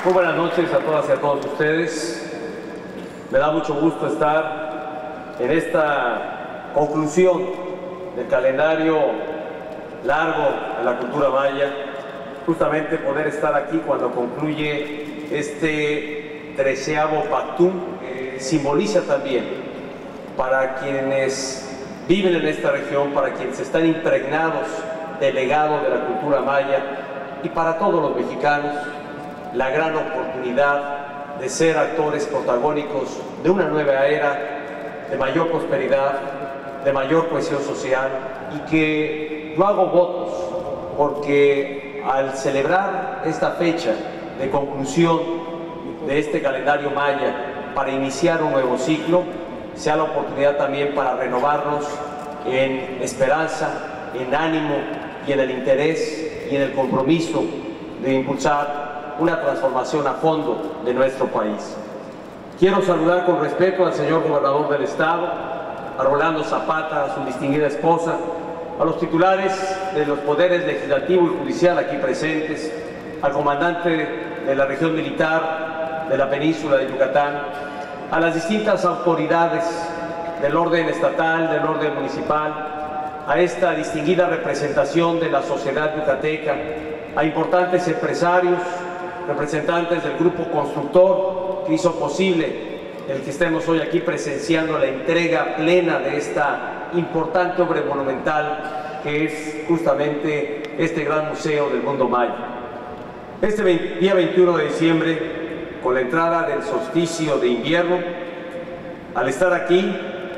Muy buenas noches a todas y a todos ustedes. Me da mucho gusto estar en esta conclusión del calendario largo de la cultura maya, justamente poder estar aquí cuando concluye este 13º Pactum, que simboliza también para quienes viven en esta región, para quienes están impregnados del legado de la cultura maya y para todos los mexicanos, la gran oportunidad de ser actores protagónicos de una nueva era de mayor prosperidad, de mayor cohesión social, y que yo hago votos porque al celebrar esta fecha de conclusión de este calendario maya para iniciar un nuevo ciclo, sea la oportunidad también para renovarnos en esperanza, en ánimo y en el interés y en el compromiso de impulsar una transformación a fondo de nuestro país. Quiero saludar con respeto al señor gobernador del estado, a Rolando Zapata, a su distinguida esposa, a los titulares de los poderes legislativo y judicial aquí presentes, al comandante de la región militar de la península de Yucatán, a las distintas autoridades del orden estatal, del orden municipal, a esta distinguida representación de la sociedad yucateca, a importantes empresarios, representantes del grupo constructor que hizo posible el que estemos hoy aquí presenciando la entrega plena de esta importante obra monumental que es justamente este gran museo del mundo maya. Este día 21 de diciembre, con la entrada del solsticio de invierno, al estar aquí,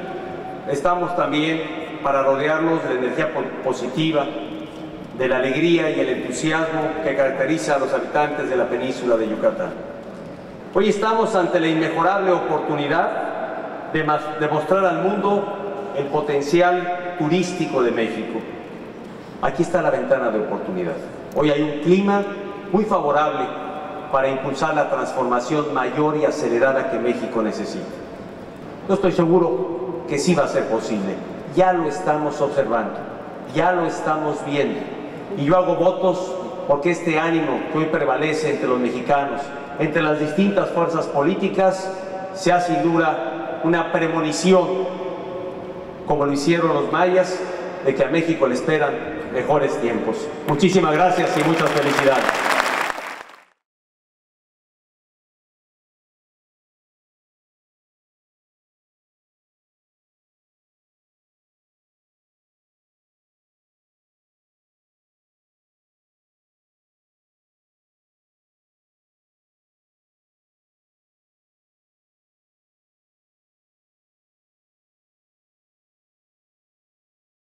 estamos también para rodearnos de la energía positiva, de la alegría y el entusiasmo que caracteriza a los habitantes de la península de Yucatán. Hoy estamos ante la inmejorable oportunidad de mostrar al mundo el potencial turístico de México. Aquí está la ventana de oportunidad. Hoy hay un clima muy favorable para impulsar la transformación mayor y acelerada que México necesita. Yo estoy seguro que sí va a ser posible. Ya lo estamos observando, ya lo estamos viendo. Y yo hago votos porque este ánimo que hoy prevalece entre los mexicanos, entre las distintas fuerzas políticas, sea sin duda una premonición, como lo hicieron los mayas, de que a México le esperan mejores tiempos. Muchísimas gracias y muchas felicidades.